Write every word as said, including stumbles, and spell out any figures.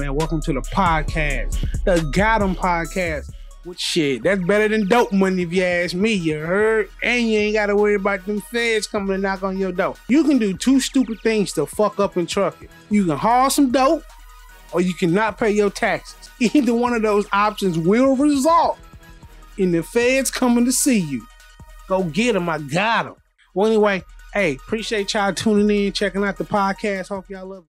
man? Welcome to the podcast, the Got 'em podcast. What shit? That's better than dope money if you ask me, you heard? And you ain't got to worry about them feds coming to knock on your door. You can do two stupid things to fuck up and truck it. You can haul some dope, or you cannot pay your taxes. Either one of those options will result in the feds coming to see you. Go get them. I got them. Well, anyway, hey, appreciate y'all tuning in, checking out the podcast. Hope y'all love it.